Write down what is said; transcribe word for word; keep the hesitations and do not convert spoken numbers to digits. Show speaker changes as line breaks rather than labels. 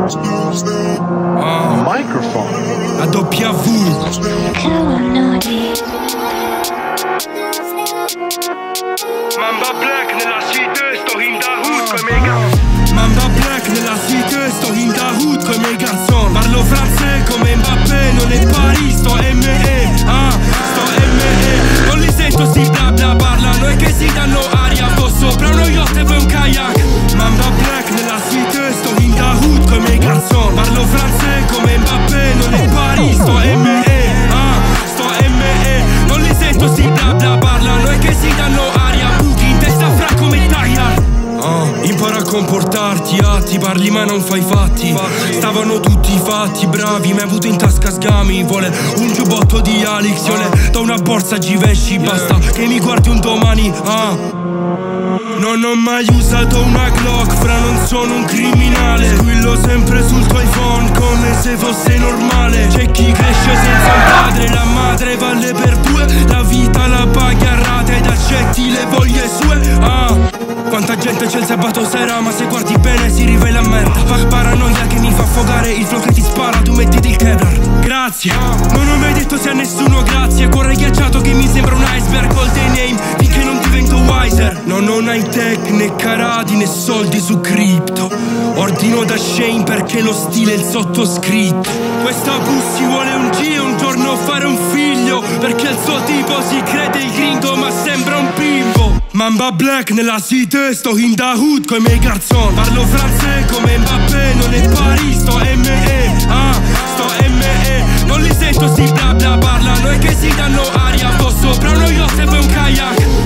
uh, Microphone a W
Mamba Black nella city, sto in da hood coi miei
uh, Mamba Black nella city, sto in da hood coi miei garçon. Parlo francese come Mbappé, non è Paris, sto M E ah, sto M E Non li sento sti bla bla, parlano e che si danno aria. Sto sopra uno yacht e poi un kayak. Mamba Black nella city, sto in da hood coi miei garçon. Parlo francese come Mbappé, non è Paris, sto M E ah, sto M E Non li sento sti bla bla, parlano e che si danno aria. Buchi in testa fra come tagliar. Uh, impara a comportarti, ah, ti parli ma non fai fatti. Stavano tutti fatti, bravi, mi hai avuto in tasca sgami. Vuole un giubbotto di Alix, io le do una borsa Givenchy. Basta che mi guardi un domani, ah. Non ho mai usato una Glock, fra non sono un criminale. Squillo sempre sul tuo iPhone come se fosse normale. C'è chi cresce senza un padre, la madre vale per due. La vita la paghi a rate ed accetti le voglie sue, ah. Quanta gente c'è il sabato sera, ma se guardi bene si rivela merda. Pa paranoia che mi fa affogare, il flow che ti spara, tu mettiti il Kevlar. Grazie, non ho mai detto sia a nessuno grazie. Cuore ghiacciato che mi sembra un iceberg, golden name, finché non divento wiser. Non ho high tech, né carati, né soldi su cripto. Ordino da Shane perché lo stile è il sottoscritto. Questa pussy vuole un G e un giorno fare un figlio, perché il suo tipo si crede il gringo ma sembra un bimbo. Mamba Black nella city, sto in da hood coi miei garçon. Parlo francese come Mbappé, non è Paris, sto M E ah, sto M E Non li sento sti bla bla, parlano e che si danno aria. Sto sopra uno yacht e poi un kayak.